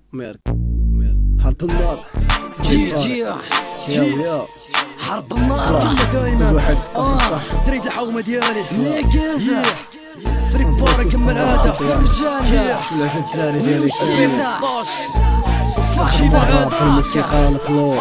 ميرك حرب النار جي حرب النار كلها دايما. كل واحد تريد الحومه ديالي نيكازا فريق بارك من هذا الرجال الدراري ديالي 16 فخي في الموسيقى الفلو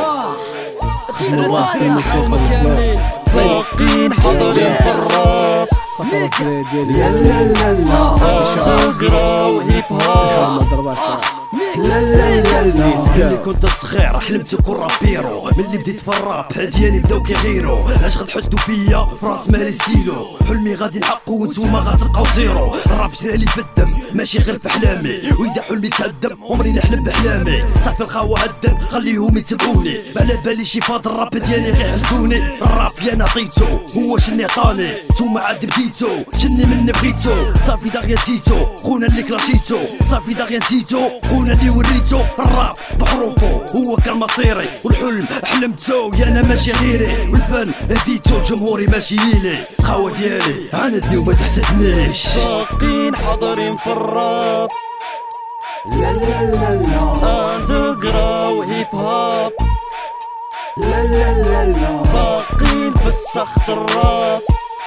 نوار في الموسيقى الفلو باقين حاضرين في الراب الدراري ديالي لا لا لا لا تقراو هيب هوب لا لا لا لا ملي كنت صغير حلمت نكون رابيرو، ملي بديت في الراب عدياني بداو كيغيرو، علاش غتحسدو فيا فراس مالي ستيلو، حلمي غادي نحقو وانتوما غتلقاو زيرو، الراب جرالي في الدم ماشي غير في حلامي، وإذا حلمي تهدم عمري نحلم بحلامي، صافي الخاوة هدن خليهم يتبعوني، على بالي شي فاض الراب ديالي غيحسدوني، الراب يا نعطيتو هو شني عطاني، نتوما عاد بديتو شني مني بغيتو، صافي داغيا نسيتو خونا اللي كلاشيتو، صافي داغيا نسيتو خونا اللي وريتو، الراب بحروفو هو كان مصيري، والحلم حلمتو يا انا ماشي غيري، والفن هديتو جمهوري ماشي ليلي، الخاوة ديالي عاندني وما تحسدنيش، باقين حاضرين في الراب لا لا لا لا اندرغراو هيب هوب لا لا لا لا باقين في السخط الراب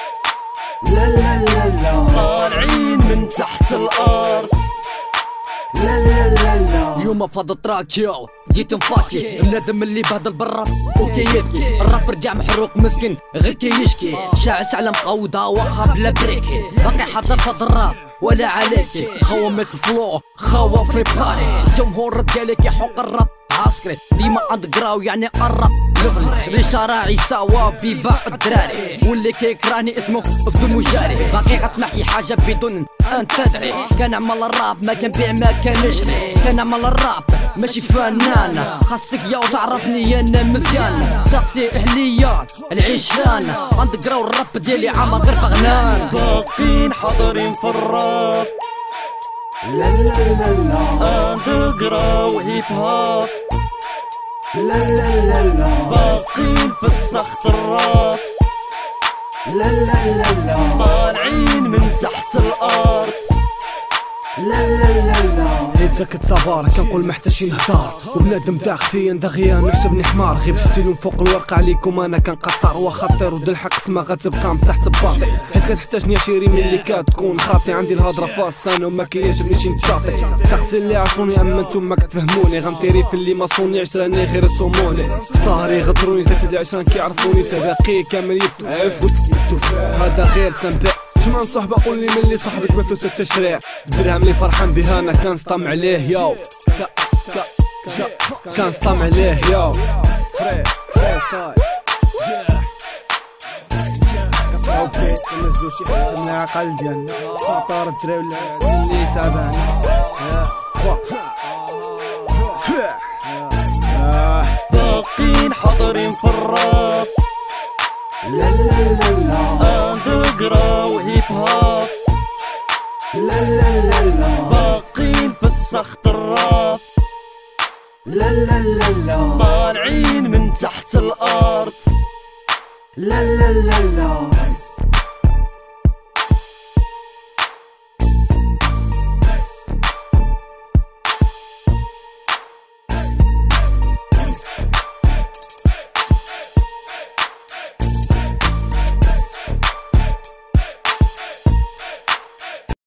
لا لا لا لا طالعين من تحت الارض لا لا لا لا يوم فاض التراكيو جيت مفاكي بنادم اللي بهدل بالراب وكي يبكي، الراب رجع محروق مسكين غير كي يشكي، شاعس على مقودة وخا بلا بريكي، باقي حاضر فاض الراب ولا عليكي، خوامك الفلو خوا في باري، الجمهور ديالك يحوق الراب عسكري ديما اندغراو يعني قرب لغلي، بشراعي سوا بيباع الدراري، واللي كيكراني اسمه بدون مجاري، باقي غتسمع شي حاجه بدون ان تدري، كان عمل الراب ما كنبيع ما كنشري، كان عمل الراب ماشي فنان، خاصك يا تعرفني انا مزيان، سقسي اهليات العيشان، اندغراو الراب ديالي عامر غير بغنان، باقين حاضرين في الراب لا لا لا لا اندغراو هيب هوب لا لا لا لا باقين في السخط الراب لا لا لا لا طالعين من تحت الارض لا لا لا لا إذا كنت صبار كنقول محتاجين هدار، وبنادم داخ فيا دغيا نحسبني حمار، غير بالستيلون فوق الورقة عليكم انا كنقطر، وخطير ود الحق سما غتبقى من تحت باطي، حيت كتحتاجني شيري ملي كتكون خاطي، عندي الهضرة فاصان وما كيعجبنيش نتشاطي، سقسي اللي عرفوني اما نتوما كتفهموني، غنطيري في اللي ماصوني عشراني غير رسوموني، صاري غدروني تاتي عشران كيعرفوني، تباقي كامل يدو هذا غير تنبيع، جمع صحبة قولي ملي صاحبك مثل التشريع، الدرهم اللي فرحان بها انا كنسطم عليه ياو كنسطم عليه ياو كطلعو بيت كنزلو شي حاجة من العقل ديالنا، خاطر الدراوي اللي تابعنا باقين حاضرين في الراب لا لا لا لا اندغراو هيب هوب لا لا لا لا باقين في السخط الراب لا لا لا لا طالعين من تحت الارض لا لا لا لا